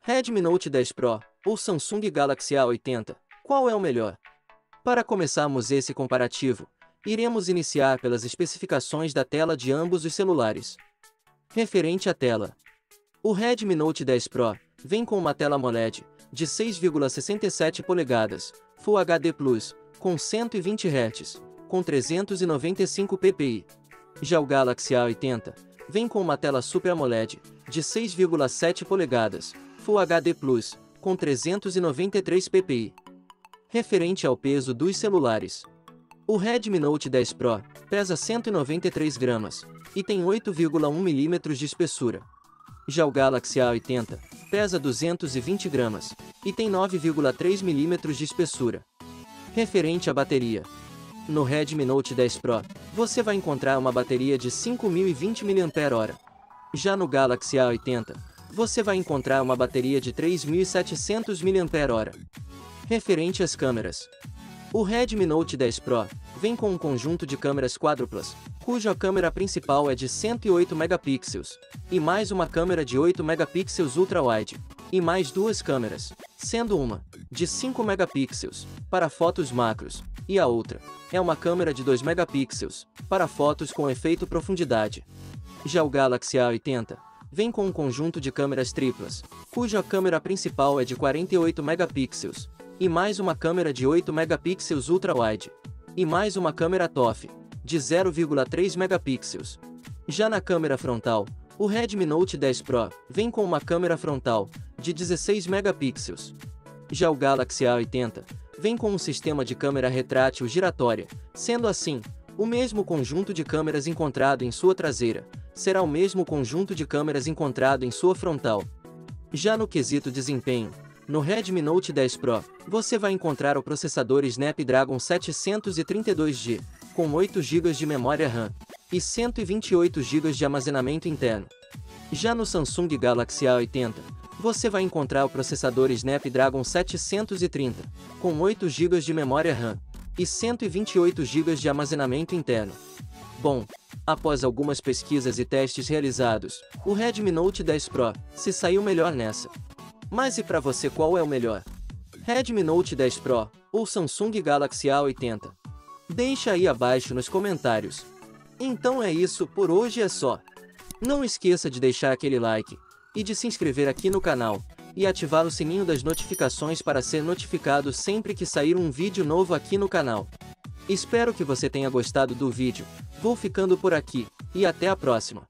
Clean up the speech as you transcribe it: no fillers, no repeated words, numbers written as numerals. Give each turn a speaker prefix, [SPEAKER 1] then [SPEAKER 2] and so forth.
[SPEAKER 1] Redmi Note 10 Pro ou Samsung Galaxy A80, qual é o melhor? Para começarmos esse comparativo, iremos iniciar pelas especificações da tela de ambos os celulares. Referente à tela. O Redmi Note 10 Pro vem com uma tela AMOLED de 6,67 polegadas, Full HD+, com 120 Hz, com 395 ppi. Já o Galaxy A80 vem com uma tela Super AMOLED de 6,7 polegadas, Full HD+, com 393 ppi. Referente ao peso dos celulares. O Redmi Note 10 Pro pesa 193 gramas e tem 8,1 mm de espessura. Já o Galaxy A80 pesa 220 gramas e tem 9,3 mm de espessura. Referente à bateria. No Redmi Note 10 Pro, você vai encontrar uma bateria de 5.020 mAh. Já no Galaxy A80, você vai encontrar uma bateria de 3.700 mAh. Referente às câmeras. O Redmi Note 10 Pro vem com um conjunto de câmeras quádruplas, cuja câmera principal é de 108 megapixels, e mais uma câmera de 8 megapixels ultra-wide, e mais duas câmeras, sendo uma de 5 megapixels para fotos macros, e a outra é uma câmera de 2 megapixels para fotos com efeito profundidade. Já o Galaxy A80 vem com um conjunto de câmeras triplas, cuja câmera principal é de 48 megapixels, e mais uma câmera de 8 megapixels ultra-wide, e mais uma câmera TOF, de 0,3 megapixels. Já na câmera frontal, o Redmi Note 10 Pro vem com uma câmera frontal de 16 megapixels. Já o Galaxy A80 vem com um sistema de câmera retrátil giratória, sendo assim, o mesmo conjunto de câmeras encontrado em sua traseira será o mesmo conjunto de câmeras encontrado em sua frontal. Já no quesito desempenho, no Redmi Note 10 Pro, você vai encontrar o processador Snapdragon 732G, com 8 GB de memória RAM e 128 GB de armazenamento interno. Já no Samsung Galaxy A80, você vai encontrar o processador Snapdragon 730, com 8 GB de memória RAM e 128 GB de armazenamento interno. Bom, após algumas pesquisas e testes realizados, o Redmi Note 10 Pro se saiu melhor nessa. Mas e para você, qual é o melhor? Redmi Note 10 Pro ou Samsung Galaxy A80? Deixa aí abaixo nos comentários. Então é isso, por hoje é só. Não esqueça de deixar aquele like e de se inscrever aqui no canal e ativar o sininho das notificações para ser notificado sempre que sair um vídeo novo aqui no canal. Espero que você tenha gostado do vídeo. Vou ficando por aqui e até a próxima.